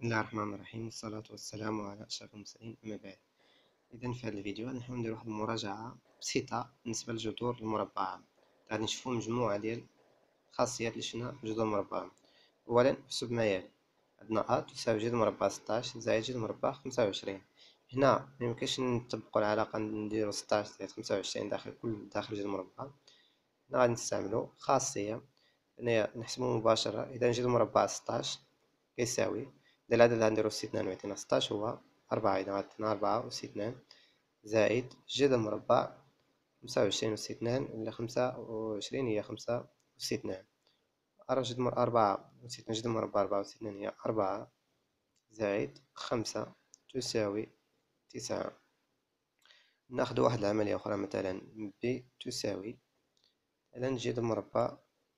بسم الله الرحمن الرحيم، والصلاة والسلام على أشرف المرسلين. أما بعد، إذا في هذا الفيديو غادي نحاول ندير واحد المراجعة بسيطة بالنسبة للجذور المربعة. غادي نشوفو مجموعة ديال الخاصيات اللي شفنا في الجذور المربعة. أولا احسب ما يلي: عندنا تساوي جذر مربع 16 زائد جذر مربع 25. هنا ميمكنش نطبقو العلاقة نديرو 16 زائد 25 داخل جذر مربع. هنا غادي نستعملو خاصية هنايا نحسبو مباشرة. إذا جذر مربع 16 كيساوي العدد اللي غنديرو أس 2 ويعطينا 16 هو 4. إذا غتعطينا 4 أس 2 زائد جذر مربع 25 أس 2 ولا 25 هي 5 أس 2. جذر 4 أس 2 جذر مربع 4 أس 2 هي 4 زائد 5 تساوي 9. ناخدو واحد العملية أخرى، مثلا ب تساوي مثلا جذر مربع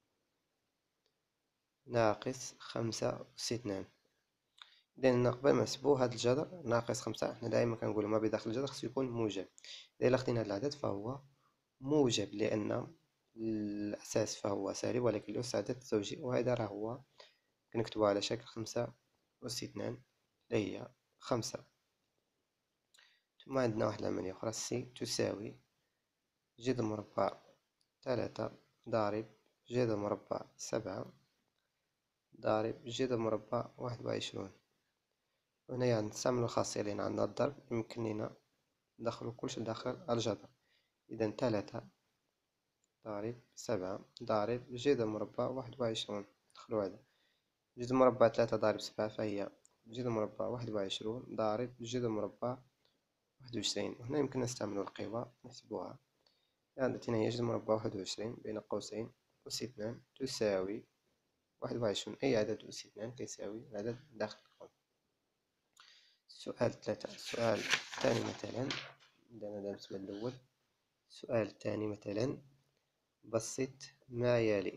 ناقص 5 أس 2. إذا قبل ما نحسبو هاد الجذر ناقص 5 حنا دائما كنقولو ما بداخل الجذر خصو يكون موجب. إلا خدينا هاد العدد فهو موجب لأن الأساس فهو سالب ولكن الأس عدد زوجي، وهذا راه هو كنكتبو على شكل 5 أس 2 اللي هي 5. ثم عندنا واحد العملية أخرى، سي تساوي جذر مربع 3 ضارب جذر مربع 7 ضارب جذر مربع 21. هنايا نستعملو الخاصية لأن عندنا الضرب يمكن لينا ندخلو كلشي داخل الجذر. إذا 3 ضارب 7 ضارب جذر مربع 21. ندخلو هذا جذر مربع 3 ضارب 7 فهي جذر مربع 21 ضارب جذر مربع 21. وهنا يمكن نستعملو القوى نحسبوها. يعني عطينا هي جذر مربع 21 بين قوسين أس 2 تساوي 21. أي عدد أس 2 كيساوي العدد داخل القوس. السؤال 3. السؤال الثاني مثلا، عندنا السؤال الأول. السؤال الثاني مثلا: بسط ما يلي.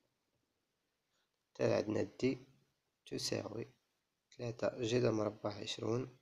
عندنا دي تساوي 3 جذر مربع 20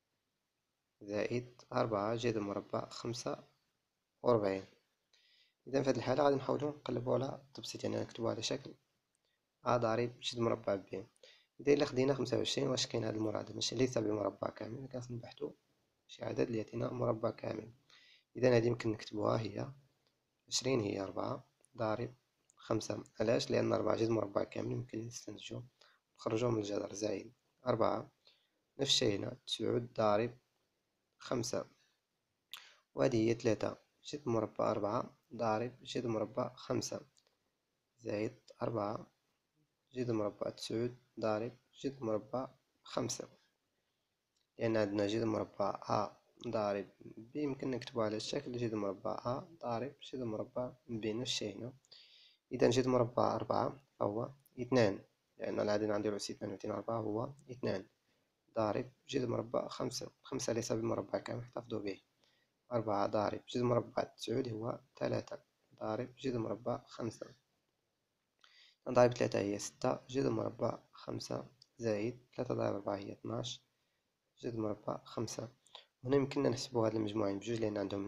زائد 4 جذر مربع 45. إذا في هذه الحالة غادي نحاولو نقلبو على التبسيط، يعني نكتبو على شكل أ ضريب جذر مربع ب. إذا إلا خدينا 25 واش كاين هذا المرادف ماشي ليس بمربع كامل، كنبحثو نبحثو شي عدد اللي يعطينا مربع كامل. إذا هذه يمكن نكتبوها هي 20 هي 4 ضارب 5. علاش؟ لأن 4 جذر مربع كامل يمكن نستنتجو نخرجوه من الجذر زائد 4 نفس الشيء هنا 9 ضارب 5. وهذه هي 3 جذر مربع 4 ضارب جذر مربع 5 زائد 4 جذر مربع 9 ضارب جذر مربع 5. لأن عندنا جذر مربع أ ضارب ب يمكن نكتبو على الشكل جذر مربع أ ضارب جذر مربع ب نفس الشيء هنا. إذا جذر مربع 4 فهو 2 لأن العدد عندي أس 2 وعطينا 4 هو 2 ضارب جذر مربع 5. 5 ليس بمربع كامل احتفظوا به. 4 ضارب جذر مربع 9 هو 3 ضارب جذر مربع 5 ضارب 3 هي 6 جذر مربع 5 زائد 3 ضارب 4 هي 12 جذر مربع 5. هنا يمكننا نحسبو هاد المجموعين بجوج لأن عندهم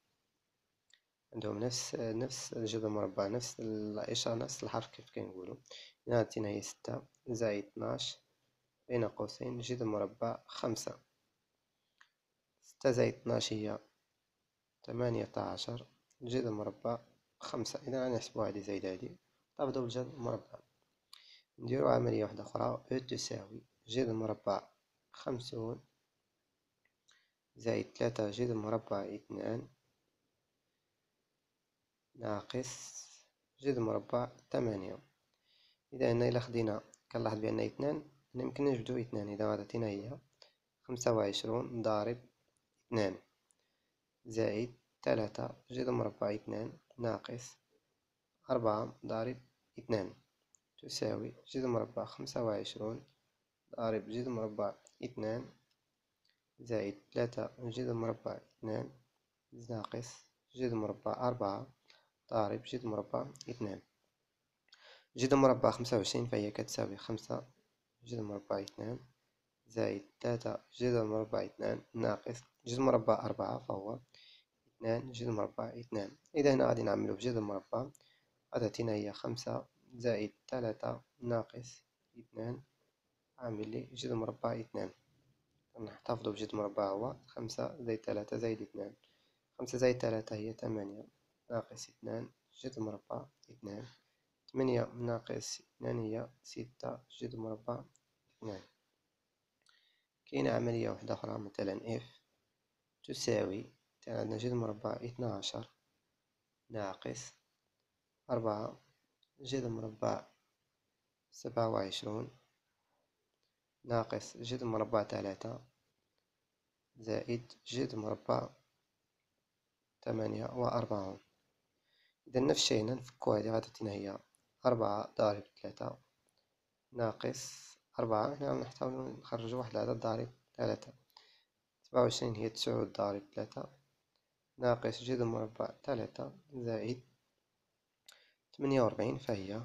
نفس الجذر مربع، نفس الإشارة، نفس الحرف كيف كنقولو. هنا عطينا هي 6 زائد 12 بين قوسين جذر مربع 5. 6 زائد 12 هي 18 جذر مربع 5. إذا غنحسبو هادي زائد هادي نعوضو بالجذر المربع. نديرو عملية واحدة أخرى، أو تساوي جذر مربع 50 زائد 3 جذر مربع 2 ناقص جذر مربع 8. إذا هنا إلا خدينا كنلاحظ بأن 2 يمكن نجبدو 2. إذا عطينا هي 25 ضارب 2 زائد 3 جذر مربع 2 ناقص 4 ضارب 2 تساوي جذر مربع 25 ضارب جذر مربع 2 زائد 3 جذر مربع 2 ناقص جذر مربع 4 ضارب جذر مربع 2. جذر مربع 25 فهي كتساوي 5 جذر مربع 2 زائد 3 جذر مربع 2 ناقص جذر مربع 4 فهو 2 جذر مربع 2. إذا هنا غادي نعملو بجذر مربع غتعطينا هي 5 زائد 3 ناقص 2 عامل لي جذر مربع 2. نحتفظ بجذر مربع هو 5 زائد 3 زائد 2. 5 زائد 3 هي 8 ناقص 2 جذر مربع 2. 8 ناقص 2 هي 6 جذر مربع 2. كاينة عملية واحدة أخرى، مثلا f تساوي، عندنا جذر مربع 12 ناقص 4 جذر مربع 27 ناقص جذر مربع 3 زائد جذر مربع 48. إذا نفس الشيء هنا نفكو هادي غادي تعطينا هي 4 ضارب 3 ناقص 4. هنا نحتاول نخرجو واحد العدد ضارب 3. 27 هي 9 ضارب 3 ناقص جذر مربع 3 زائد 48 فهي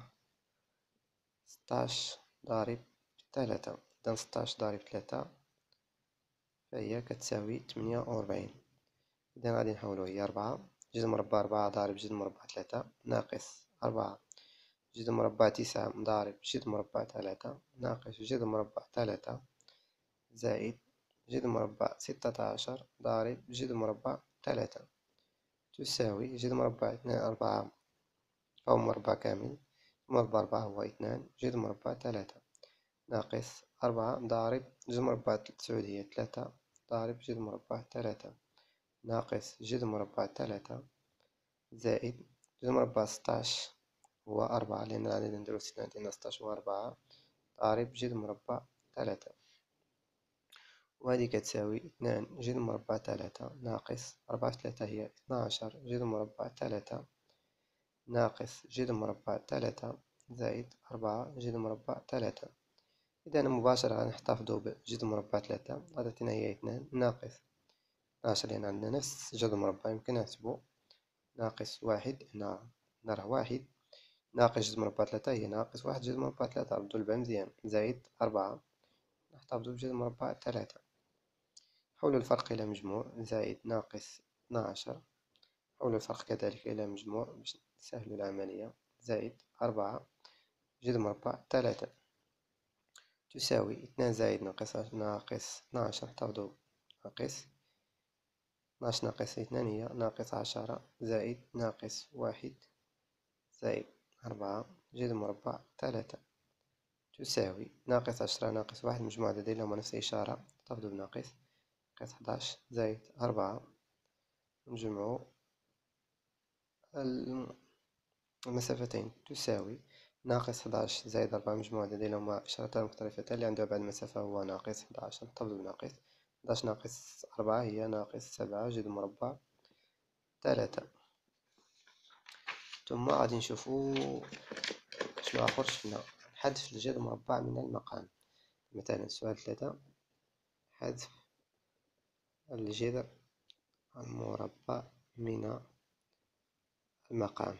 16 ضارب 3. إذا 16 ضارب 3 فهي كتساوي 48. إذا غادي نحولو هي 4 جذر مربع 4 ضارب جذر مربع 3 ناقص 4 جذر مربع 9 ضارب جذر مربع 3 ناقص جذر مربع 3 زائد جذر مربع 16 ضارب جذر مربع 3 تساوي جذر مربع 2 4 فهو مربع كامل، مربع 4 هو 2 جذر مربع 3 ناقص 4 ضارب جذر مربع 9 هي 3 ضارب جذر مربع 3 ناقص جذر مربع 3 زائد جذر مربع 16 هو 4 لأن العدد نديرو 6 عندنا 16 و 4 ضارب جذر مربع 3. وهذه كتساوي 2 جذر مربع 3 ناقص 4 في 3 هي 12 جذر مربع 3 ناقص جذر مربع 3 زائد 4 جذر مربع 3. إذا مباشرة غنحتفظو بجذر مربع 3 غادي تعطينا هي 2 ناقص 12 لأن عندنا نفس جذر مربع يمكن نحسبو ناقص 1 هنا راه 1 ناقص جذر مربع 3 هي ناقص 1 جذر مربع 3 ردو البال مزيان زائد 4 نحتفظو بجذر مربع 3. حول الفرق إلى مجموع زائد ناقص 12 حول الفرق كذلك إلى مجموع باش نسهلو العملية زائد 4 جذر مربع 3 تساوي 2 زائد ناقص 12 نحتفظو ناقص 12 ناقص 2 هي ناقص 10 زائد ناقص 1 زائد 4 جذر مربع 3 تساوي ناقص 10 ناقص 1 مجموع عددين لهما نفس الإشارة نحتفظو بناقص 11 زائد 4 نجمعو المسافتين تساوي ناقص 11 زائد 4 مجموع عددين لهما إشارتان مختلفتان اللي عنده بعد المسافة هو ناقص 11 نحتفظو بناقص 11 ناقص 4 هي ناقص 7 جذر مربع 3. ثم غادي نشوفو شنو آخر شفنا حذف الجذر مربع من المقام. مثلا سؤال 3 حذف الجذر المربع من المقام.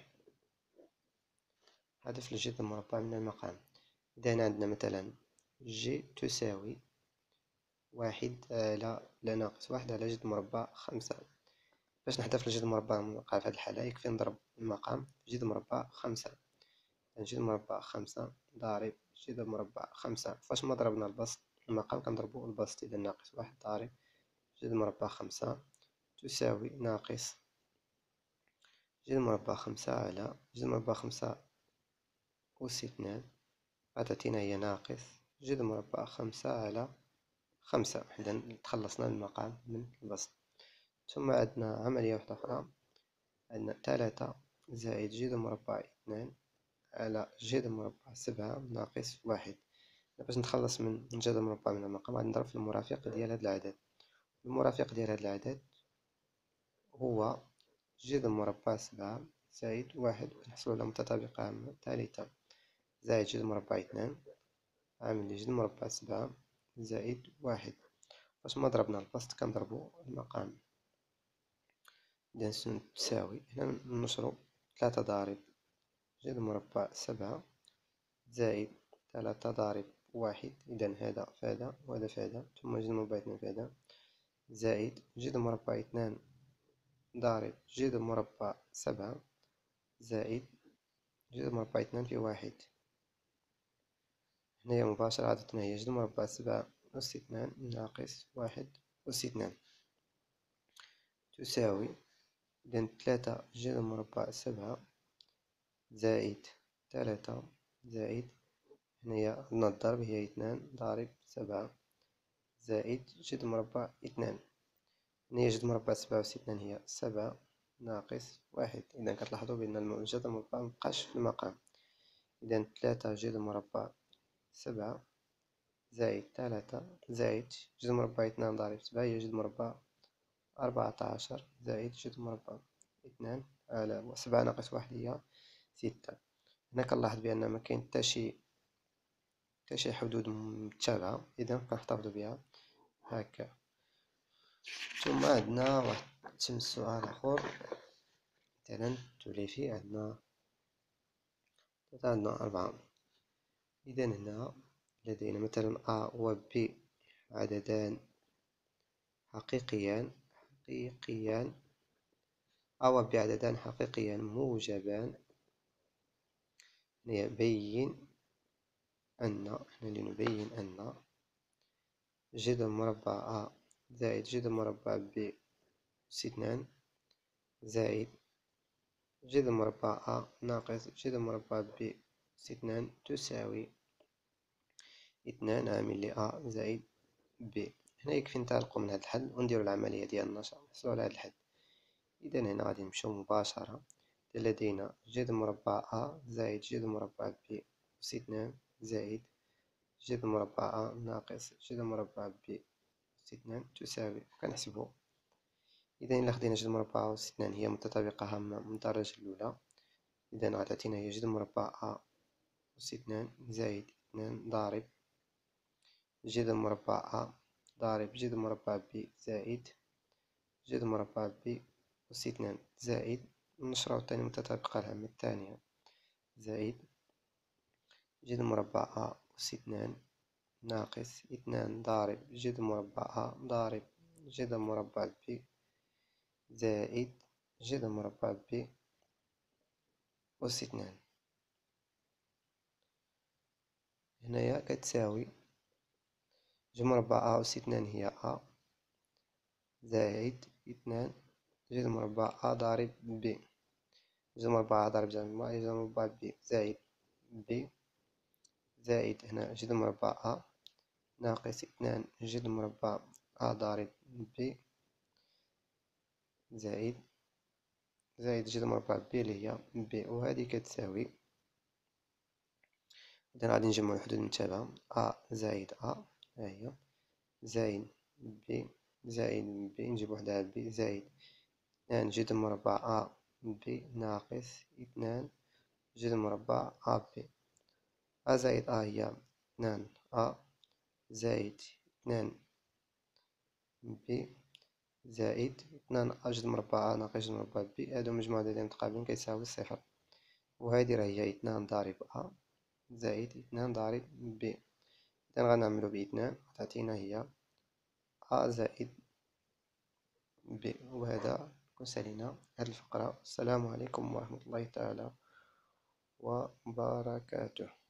حذف الجذر المربع من المقام. إذا عندنا مثلا جي تساوي 1 على ناقص 1 على جذر مربع 5. باش نحذف الجذر المربع من المقام في هذه الحالة يكفي نضرب المقام في جذر مربع 5. جذر مربع 5 ضارب جذر مربع 5 فاش ما ضربنا البسط المقام كنضربو البسط. إذا ناقص 1 ضارب جذر مربع 5 تساوي ناقص جذر مربع 5 على جذر مربع 5 أس 2 غتعطينا هي ناقص جذر مربع 5 على 5. إذا تخلصنا من المقام من البسط. ثم عندنا عملية واحدة أخرى، عندنا 3 زائد جذر مربع 2 على جذر مربع 7 ناقص 1. باش نتخلص من جذر مربع من المقام غادي نضرب في المرافق ديال هذا العدد. المرافق ديال هذا العدد هو جذر مربع 7 زائد 1 نحصلو على متطابقة عامة ثالثة زائد جذر مربع 2 عامل لجذر مربع 7 زائد 1. فاش ما ضربنا البسط كنضربو المقام. إذا تساوي هنا نشرو 3 ضارب جذر مربع 7 زائد 3 ضارب 1. إذا هذا فهذا وهذا فهذا ثم جذر مربع 2 فهذا زائد جذر مربع 2 ضارب جذر مربع 7 زائد جذر مربع 2 في 1. هنايا مباشرة عادتنا هي جذر مربع 7 أس 2 ناقص 1 أس 2 تساوي، إذن 3 جذر مربع 7 زائد 3 زائد، هنايا عندنا الضرب هي 2 ضارب 7 زائد جذر مربع 2. هنايا جذر مربع 7 أس 2 هي 7 ناقص 1. إذا كتلاحظوا بأن جذر المربع مبقاش في المقام. إذا 3 جذر مربع 7 زائد 3 زائد جذر مربع 2 ضارب 7 هي جذر مربع 14 زائد جذر مربع 2 على 7 ناقص 1 هي 6. هنا كنلاحظ بأن مكاين حتى شي حدود متشابهة، إذا كنحتفظ بها هكا. ثم عندنا واحد سؤال آخر، مثلا تولي فيه عندنا 4. إذا هنا لدينا مثلا A و B عددان حقيقيان A و B عددان حقيقيان موجبان. لنبين أن جذر مربع A زائد جذر مربع B أس 2 زائد جذر مربع A ناقص جذر مربع B أس 2 تساوي 2 عامل ل A زائد B. هنا يكفي ننطلقو من هذا الحل ونديرو العملية ديال النشر نحصلو على هذا الحل. إذا هنا غادي نمشيو مباشرة، لدينا جذر مربع A زائد جذر مربع B أس 2 زائد جذر مربع A ناقص جذر مربع B أس 2 تساوي، كنحسبو. إذا إلا خدينا جذر مربع A أس 2 هي متطابقة هامة من الدرجة الأولى، إذا غتعطينا هي جذر مربع A أس 2 زائد 2 ضارب جذر مربع A ضارب جذر مربع B زائد جذر مربع B أس 2 زائد، نشرو تاني المتطابقة الهامة الثانية، زائد جذر مربع A أس 2 ناقص 2 ضارب جذر مربع A ضارب جذر مربع B زائد جذر مربع B أس 2. هنايا كتساوي جذر مربع A أس 2 هي A زائد 2 جذر مربع A ضارب B، جذر مربع A ضارب جذر مربع B زائد B زائد هنا جذر مربع A ناقص 2 جذر مربع A ضارب B زائد جذر مربع B اللي هي B، وهذه كتساوي. إذا غادي نجمعو الحدود المتشابهة A زائد A ها هي زائد B زائد B نجيب وحدة على B زائد 2 جذر مربع A B ناقص 2 جذر مربع A B. A زائد A هي 2 A زائد 2 B زائد 2 جذر مربع A ناقص جذر مربع B، هادو مجموع عددين متقابلين كيساوي 0. وهادي راه هي 2 ضارب A زائد 2 ضارب B. إذا غنعملو ب2 غتعطينا هي A زائد B. وهذا يكون سالينا هاد الفقرة. السلام عليكم ورحمة الله تعالى وبركاته.